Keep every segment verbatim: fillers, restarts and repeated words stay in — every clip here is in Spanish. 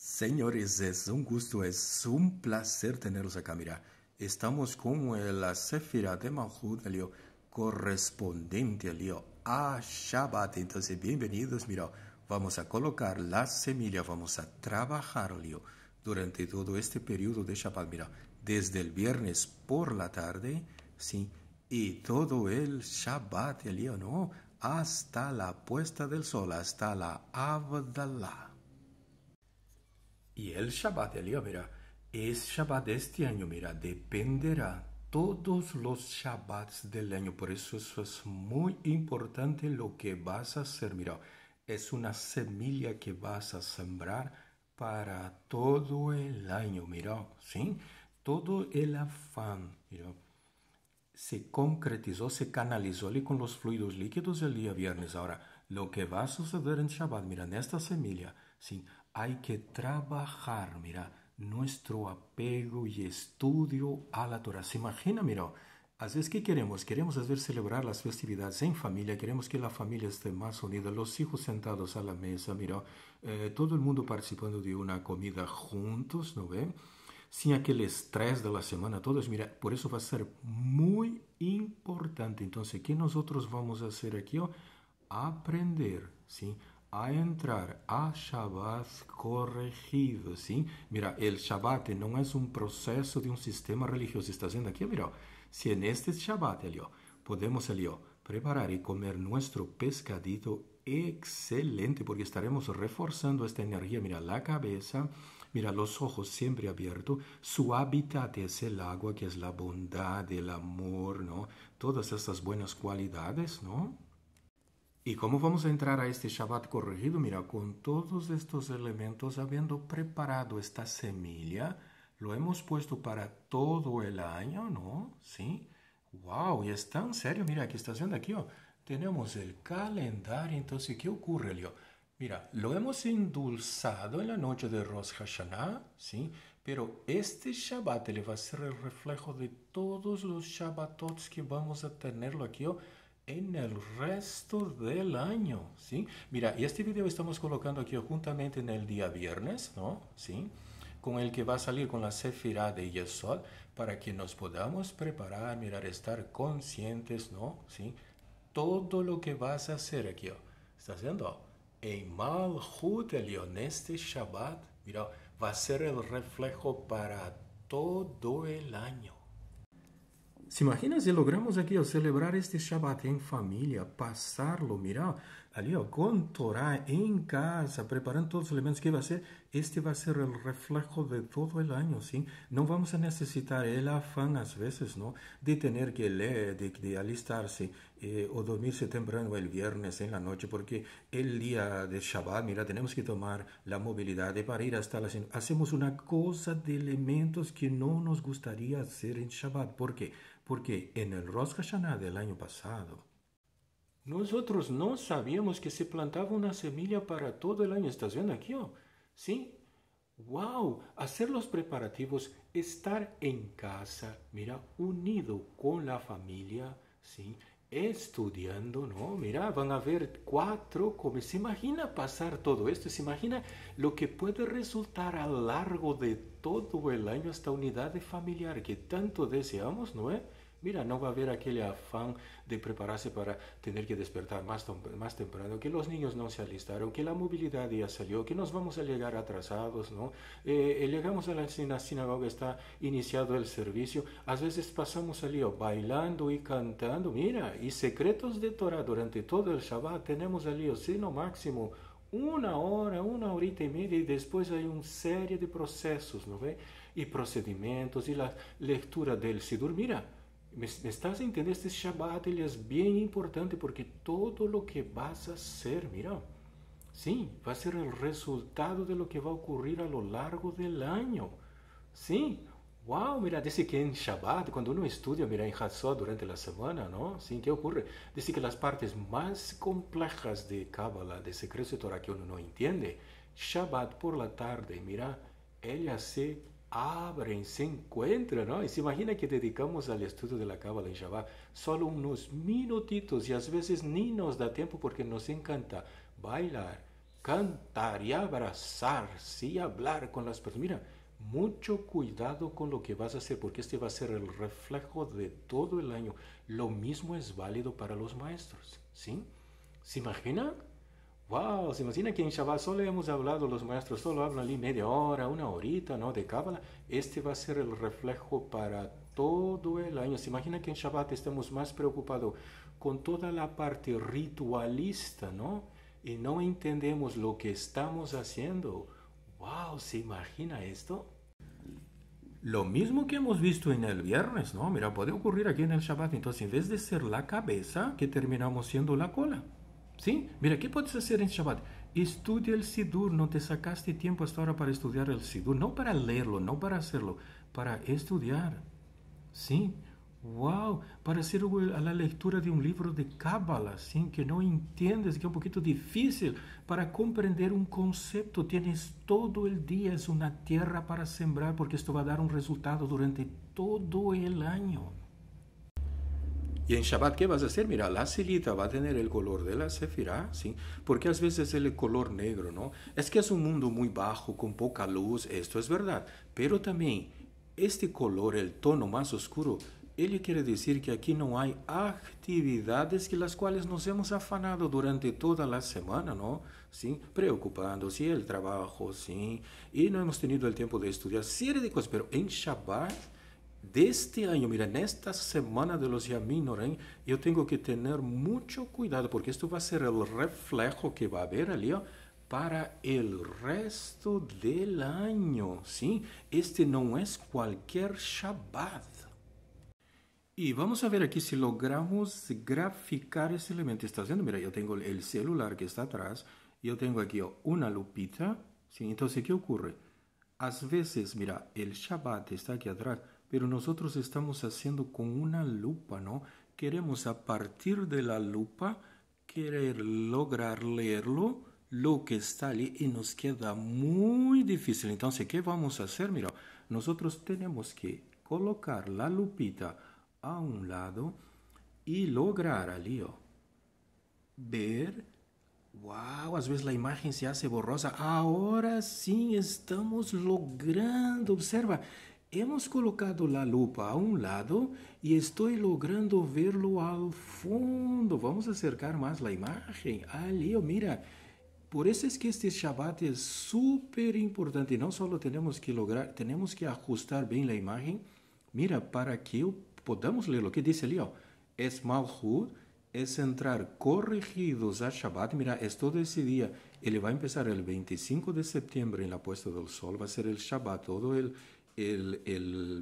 Señores, es un gusto, es un placer tenerlos acá. Mira, estamos con eh, la Sefira de Malhut, lío, correspondiente lío, a Shabbat. Entonces, bienvenidos. Mira, vamos a colocar la semilla, vamos a trabajar lío, durante todo este periodo de Shabbat. Mira, desde el viernes por la tarde, sí, y todo el Shabbat, lío, ¿no? Hasta la puesta del sol, hasta la Avdalá. Y el Shabbat, Elías, mira, es Shabbat de este año, mira, dependerá todos los Shabbats del año. Por eso eso es muy importante lo que vas a hacer. Mira, es una semilla que vas a sembrar para todo el año, mira, ¿sí? Todo el afán, mira, se concretizó, se canalizó ali con los fluidos líquidos el día viernes. Ahora, lo que va a suceder en Shabbat, mira, en esta semilla, sí, hay que trabajar, mira, nuestro apego y estudio a la Torah. Se imagina, mira, así es que queremos, queremos hacer celebrar las festividades en familia, queremos que la familia esté más unida, los hijos sentados a la mesa, mira, eh, todo el mundo participando de una comida juntos, ¿no ven? Sin aquel estrés de la semana, todos, mira, por eso va a ser muy importante. Entonces, ¿qué nosotros vamos a hacer aquí? Aprender, ¿sí? A entrar a Shabbat corregido, ¿sí? Mira, el Shabbat no es un proceso de un sistema religioso. ¿Estás viendo aquí? Mira, si en este Shabbat, Elio, podemos, Elio, preparar y comer nuestro pescadito, excelente, porque estaremos reforzando esta energía. Mira, la cabeza, mira, los ojos siempre abiertos. Su hábitat es el agua, que es la bondad, el amor, ¿no? Todas estas buenas cualidades, ¿no? ¿Y cómo vamos a entrar a este Shabbat corregido? Mira, con todos estos elementos, habiendo preparado esta semilla, lo hemos puesto para todo el año, ¿no? ¿Sí? ¡Wow! Y está en serio, mira, aquí está haciendo aquí, oh. Tenemos el calendario, entonces, ¿qué ocurre, Leo? Mira, lo hemos endulzado en la noche de Rosh Hashanah, ¿sí? Pero este Shabbat le va a ser el reflejo de todos los Shabbatot que vamos a tenerlo aquí, oh, en el resto del año, ¿sí? Mira, y este video estamos colocando aquí juntamente en el día viernes, ¿no? ¿Sí? Con el que va a salir con la Sefirá de Yesod, para que nos podamos preparar, mirar, estar conscientes, ¿no? ¿Sí? Todo lo que vas a hacer aquí, ¿estás haciendo? En Malhut Elyon, este Shabbat, mira, va a ser el reflejo para todo el año. ¿Se imagina si logramos aquí celebrar este Shabbat en familia, pasarlo, mira, ali, con Torah en casa, preparando todos los elementos que va a ser? Este va a ser el reflejo de todo el año, ¿sí? No vamos a necesitar el afán a veces, ¿no? De tener que leer, de, de alistarse eh, o dormirse temprano el viernes en la noche, porque el día de Shabbat, mira, tenemos que tomar la movilidad de para ir hasta la... Hacemos una cosa de elementos que no nos gustaría hacer en Shabbat. ¿Por qué? Porque en el Rosh Hashanah del año pasado, nosotros no sabíamos que se plantaba una semilla para todo el año. ¿Estás viendo aquí? Oh? ¿Sí? ¡Wow! Hacer los preparativos, estar en casa, mira, unido con la familia, ¿sí? Estudiando, ¿no? Mira, van a ver cuatro comes. ¿Se imagina pasar todo esto? ¿Se imagina lo que puede resultar a lo largo de todo el año esta unidad familiar que tanto deseamos, ¿no? ¿Eh? Mira, no va a haber aquel afán de prepararse para tener que despertar más, más temprano, que los niños no se alistaron, que la movilidad ya salió, que nos vamos a llegar atrasados, ¿no? Eh, llegamos a la sinagoga, está iniciado el servicio, a veces pasamos al lío bailando y cantando, mira, y secretos de Torah durante todo el Shabbat, tenemos al lío, sino máximo una hora, una horita y media, y después hay una serie de procesos, ¿no ve? Y procedimientos, y la lectura del Sidur, mira, ¿Me, me estás entendiendo? Este Shabbat ele es bien importante porque todo lo que vas a hacer, mira, sí, va a ser el resultado de lo que va a ocurrir a lo largo del año. Sí, wow, mira, dice que en Shabbat, cuando uno estudia, mira, en Hatzot durante la semana, ¿no? Sí, ¿qué ocurre? Dice que las partes más complejas de Kabbalah, de secreto de Torah que uno no entiende, Shabbat por la tarde, mira, ella se abren, se encuentran, ¿no? Y se imagina que dedicamos al estudio de la Cábala en Shabbat solo unos minutitos y a veces ni nos da tiempo porque nos encanta bailar, cantar y abrazarse y hablar con las personas. Mira, mucho cuidado con lo que vas a hacer, porque este va a ser el reflejo de todo el año. Lo mismo es válido para los maestros, ¿sí? ¿Se imagina? Wow, se imagina que en Shabbat solo hemos hablado, los maestros solo hablan ali media hora, una horita, ¿no? De Cábala. Este va a ser el reflejo para todo el año. Se imagina que en Shabbat estamos más preocupados con toda la parte ritualista, ¿no? Y no entendemos lo que estamos haciendo. Wow, ¿se imagina esto? Lo mismo que hemos visto en el viernes, ¿no? Mira, puede ocurrir aquí en el Shabbat. Entonces, en vez de ser la cabeza, que terminamos siendo la cola. ¿Sí? Mira, ¿qué puedes hacer en Shabbat? Estudia el Sidur. No te sacaste tiempo hasta ahora para estudiar el Sidur. No para leerlo, no para hacerlo, para estudiar. ¿Sí? ¡Wow! Para hacer la lectura de un libro de Cábala, ¿sí? Que no entiendes, que es un poquito difícil para comprender un concepto. Tienes todo el día, es una tierra para sembrar, porque esto va a dar un resultado durante todo el año. Y en Shabbat, ¿qué vas a hacer? Mira, la silita va a tener el color de la sefirá, ¿sí? Porque a veces el color negro, ¿no? Es que es un mundo muy bajo, con poca luz, esto es verdad. Pero también, este color, el tono más oscuro, ello quiere decir que aquí no hay actividades que las cuales nos hemos afanado durante toda la semana, ¿no? ¿Sí? Preocupándose, el trabajo, ¿sí? Y no hemos tenido el tiempo de estudiar serie de cosas, pero en Shabbat, de este año, mira, en esta semana de los Yaminoren, yo tengo que tener mucho cuidado porque esto va a ser el reflejo que va a haber allí para el resto del año, ¿sí? Este no es cualquier Shabbat. Y vamos a ver aquí si logramos graficar ese elemento. ¿Estás viendo? Mira, yo tengo el celular que está atrás, yo tengo aquí una lupita, ¿sí? Entonces, ¿qué ocurre? A veces, mira, el Shabbat está aquí atrás, pero nosotros estamos haciendo con una lupa, ¿no? Queremos a partir de la lupa querer lograr leerlo, lo que está allí, y nos queda muy difícil. Entonces, ¿qué vamos a hacer? Mira, nosotros tenemos que colocar la lupita a un lado y lograr allí, ¿oh? Ver. Wow, a veces la imagen se hace borrosa. Ahora sí estamos logrando. Observa, hemos colocado la lupa a un lado y estoy logrando verlo al fondo. Vamos a acercar más la imagen. Ah, Leo, mira. Por eso es que este Shabbat es súper importante. No solo tenemos que lograr, tenemos que ajustar bien la imagen. Mira, para que podamos leer lo que dice Leo. Es Malhut. Es entrar corregidos a Shabbat. Mira, es todo ese día. Él va a empezar el veinticinco de septiembre en la puesta del sol. Va a ser el Shabbat todo el, el, el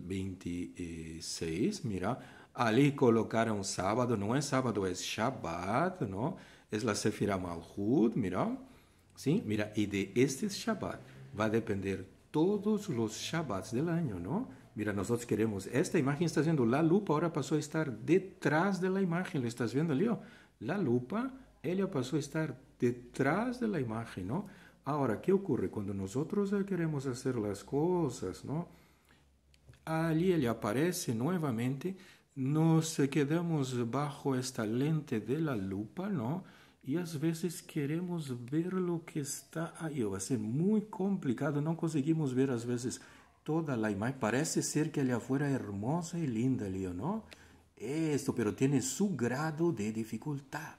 veintiséis. Mira, allí colocaron sábado. No es sábado, es Shabbat, ¿no? Es la Sefirah Malhut, mira. ¿Sí? Mira, y de este Shabbat va a depender todos los Shabbats del año, ¿no? Mira, nosotros queremos, esta imagen está haciendo la lupa, ahora pasó a estar detrás de la imagen, ¿lo estás viendo, Leo? La lupa, ella pasó a estar detrás de la imagen, ¿no? Ahora, ¿qué ocurre? Cuando nosotros queremos hacer las cosas, ¿no? Allí ella aparece nuevamente, nos quedamos bajo esta lente de la lupa, ¿no? Y a veces queremos ver lo que está ahí, va a ser muy complicado, no conseguimos ver a veces toda la imagen. Parece ser que allá afuera es hermosa y linda, Leo, ¿no? Esto, pero tiene su grado de dificultad.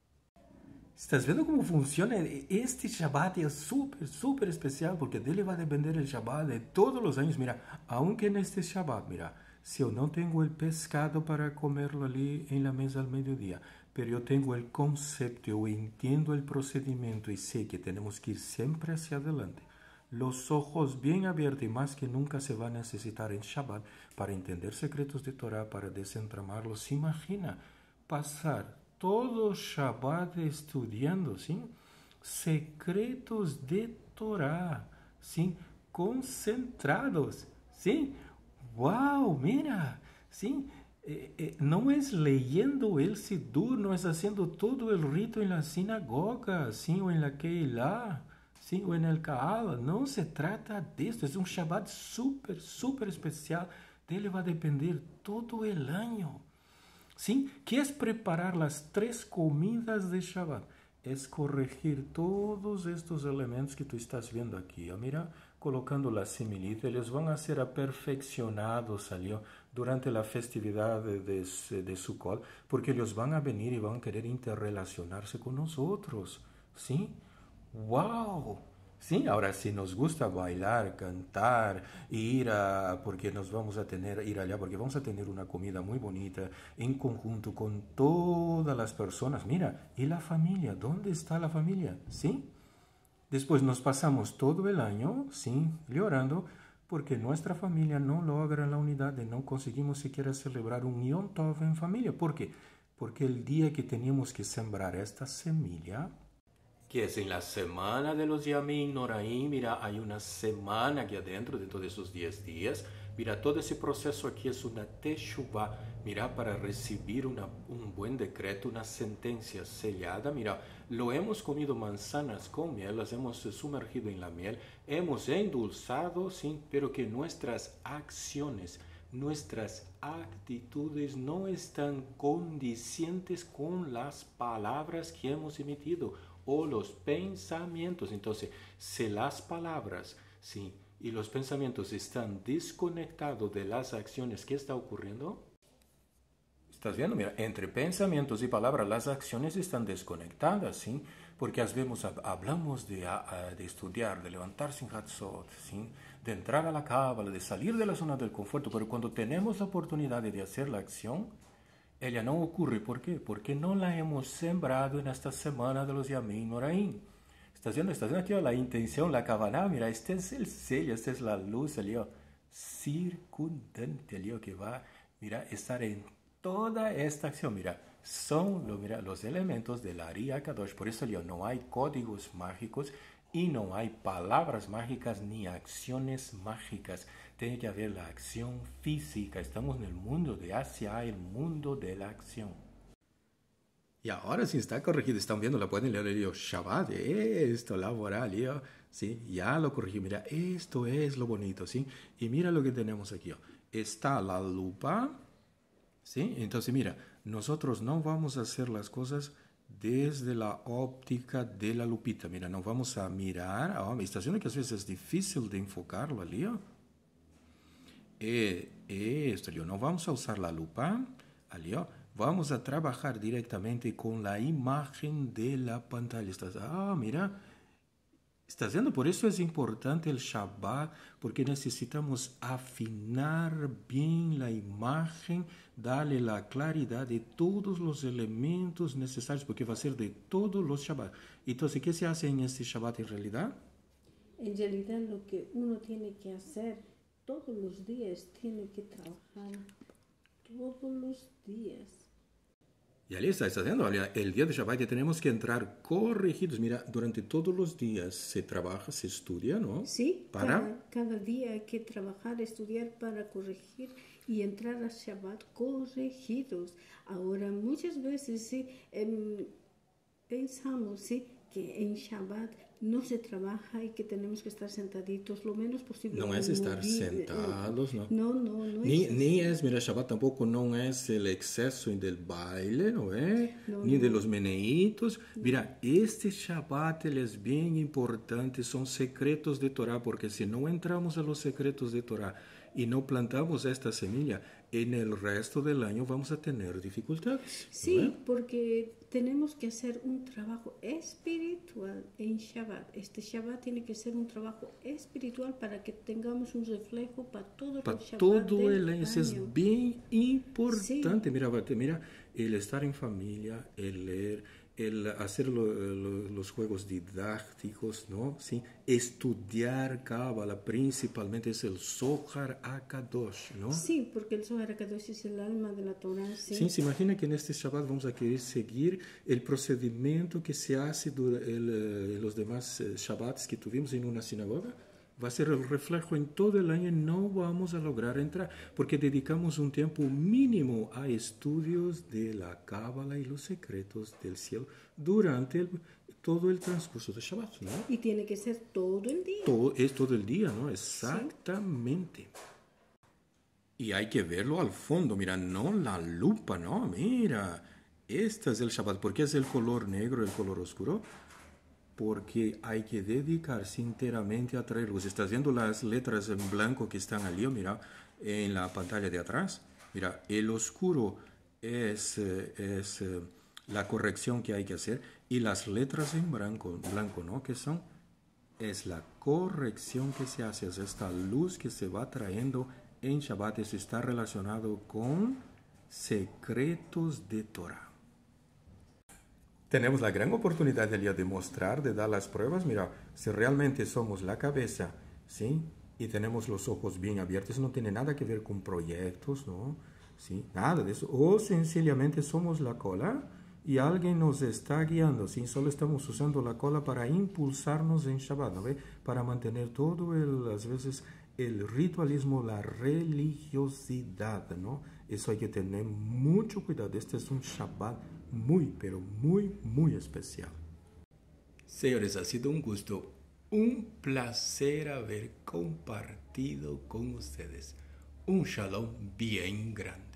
¿Estás viendo cómo funciona? Este Shabbat es súper, súper especial porque de él va a depender el Shabbat de todos los años. Mira, aunque en este Shabbat, mira, si yo no tengo el pescado para comerlo allí en la mesa al mediodía, pero yo tengo el concepto, yo entiendo el procedimiento y sé que tenemos que ir siempre hacia adelante. Los ojos bien abiertos y más que nunca se va a necesitar en Shabbat para entender secretos de Torah, para desentramarlos. ¿Se imagina pasar todo Shabbat estudiando, ¿sí? Secretos de Torah, ¿sí? Concentrados, ¿sí? ¡Wow! Mira, ¿sí? Eh, eh, no es leyendo el Sidur, no es haciendo todo el rito en la sinagoga, ¿sí? O en la Keilah, ¿sí? O en el Kaal. No se trata de esto. Es un Shabbat súper, súper especial. De él va a depender todo el año. ¿Sí? ¿Qué es preparar las tres comidas de Shabbat? es corregir todos estos elementos que tú estás viendo aquí. ¿Oh? Mira, colocando la similitud, ellos van a ser perfeccionados, salió, durante la festividad de, de, de Sukkot, porque ellos van a venir y van a querer interrelacionarse con nosotros. ¿Sí? ¡Wow! Sí, ahora si nos gusta bailar, cantar, ir a, porque nos vamos a tener, ir allá, porque vamos a tener una comida muy bonita en conjunto con todas las personas. Mira, ¿y la familia? ¿Dónde está la familia? ¿Sí? Después nos pasamos todo el año, sí, llorando, porque nuestra familia no logra la unidad y no conseguimos siquiera celebrar un Yom Tov en familia. ¿Por qué? Porque el día que teníamos que sembrar esta semilla, que es en la semana de los Yamim Noraim, mira, hay una semana aquí adentro, dentro de esos diez días. Mira, todo ese proceso aquí es una teshuvah, mira, para recibir una, un buen decreto, una sentencia sellada. Mira, lo hemos comido manzanas con miel, las hemos sumergido en la miel, hemos endulzado, sí, pero que nuestras acciones, nuestras actitudes no están condicientes con las palabras que hemos emitido o los pensamientos. Entonces, si las palabras, sí, y los pensamientos están desconectados de las acciones, ¿qué está ocurriendo? ¿Estás viendo? Mira, entre pensamientos y palabras, las acciones están desconectadas, ¿sí? Porque veces hablamos de, de estudiar, de levantarse en Hatzot, ¿sí? De entrar a la cábala, de salir de la zona del conforto, pero cuando tenemos la oportunidad de hacer la acción, ella no ocurre. ¿Por qué? Porque no la hemos sembrado en esta semana de los Yamim Noraim. ¿Estás viendo? ¿Estás viendo aquí la intención, la kavaná? Mira, este es el sello, esta es la luz, el lío circundante, el lío que va, mira, estar en toda esta acción. Mira, son lo, mira, los elementos del Ari Akadosh. Por eso, lío, no hay códigos mágicos y no hay palabras mágicas ni acciones mágicas. Tiene que haber la acción física. Estamos en el mundo de hacia el mundo de la acción. Y ahora sí está corregido. Están viendo, la pueden leer el lío Shabbat, esto, laboral, lío. Sí, ya lo corregí. Mira, esto es lo bonito, ¿sí? Y mira lo que tenemos aquí. Está la lupa, ¿sí? Entonces, mira, nosotros no vamos a hacer las cosas desde la óptica de la lupita. Mira, no vamos a mirar. Oh, me está haciendo que a veces es difícil de enfocarlo ali, ó. E, esto, ali, ó. No vamos a usar la lupa, ali, ó. Vamos a trabajar directamente con la imagen de la pantalla. Estás, ah, mira, estás viendo, por eso es importante el Shabbat, porque necesitamos afinar bien la imagen, darle la claridad de todos los elementos necesarios, porque va a ser de todos los Shabbat. Entonces, ¿qué se hace en este Shabbat en realidad? En realidad lo que uno tiene que hacer todos los días, tiene que trabajar todos los días. Y ahí está, está haciendo. El día de Shabbat ya tenemos que entrar corregidos. Mira, durante todos los días se trabaja, se estudia, ¿no? Sí, para cada, cada día hay que trabajar, estudiar para corregir y entrar a Shabbat corregidos. Ahora, muchas veces sí, eh, pensamos sí, que en Shabbat no se trabaja y que tenemos que estar sentaditos lo menos posible. No es estar morir, sentados, ¿no? No, no, no ni, es así. Ni es, mira, Shabbat tampoco no es el exceso del baile, ¿no es? No, Ni no. de los meneitos. Mira, este Shabbat él es bien importante, son secretos de Torah, porque si no entramos a los secretos de Torah y no plantamos esta semilla, en el resto del año vamos a tener dificultades. Sí, ¿no? porque tenemos que hacer un trabajo espiritual en Shabbat. Este Shabbat tiene que ser un trabajo espiritual para que tengamos un reflejo para todo para el Shabbat todo del el año. Eso es año. bien importante. Sí. Mira, mira, el estar en familia, el leer, el hacer lo, lo, los juegos didácticos, ¿no? ¿Sí? Estudiar Cábala, principalmente es el Zohar HaKadosh, ¿no? Sí, porque el Zohar HaKadosh es el alma de la Torah. Sí. Sí, se imagina que en este Shabbat vamos a querer seguir el procedimiento que se hace en los demás Shabbats que tuvimos en una sinagoga. Va a ser el reflejo en todo el año y no vamos a lograr entrar porque dedicamos un tiempo mínimo a estudios de la Cábala y los secretos del cielo durante el, todo el transcurso de Shabbat, ¿no? Y tiene que ser todo el día. Todo, es todo el día, ¿no? Exactamente. Sí. Y hay que verlo al fondo, mira, no la lupa, ¿no? Mira, este es el Shabbat. ¿Por qué es el color negro, el color oscuro? Porque hay que dedicarse enteramente a traer luz. ¿Estás viendo las letras en blanco que están allí? Mira, en la pantalla de atrás. Mira, el oscuro es, es la corrección que hay que hacer. Y las letras en blanco, blanco, ¿no? ¿Qué son? Es la corrección que se hace. Es esta luz que se va trayendo en Shabbat. Eso está relacionado con secretos de Torah. Tenemos la gran oportunidad de demostrar, de dar las pruebas. Mira, si realmente somos la cabeza, ¿sí? Y tenemos los ojos bien abiertos, no tiene nada que ver con proyectos, ¿no? ¿Sí? Nada de eso. O sencillamente somos la cola y alguien nos está guiando, ¿sí? Solo estamos usando la cola para impulsarnos en Shabbat, ¿no ve? Para mantener todo, el, las veces, el ritualismo, la religiosidad, ¿no? Eso hay que tener mucho cuidado. Este es un Shabbat muy, pero muy, muy especial. Señores, ha sido un gusto, un placer haber compartido con ustedes un shalom bien grande.